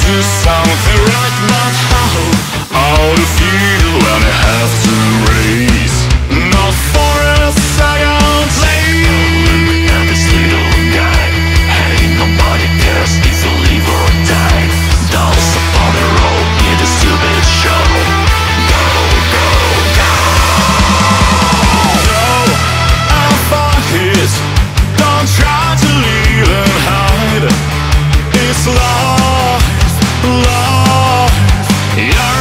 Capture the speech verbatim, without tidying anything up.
do something right, but how? How to feel when I have to race? Not for a second, please. And this little guy, hey, nobody cares if you live or die. Dolls upon the road in the stupid show. Go, go, go. Go and fuck it. Don't try to live and hide. It's life, life. You're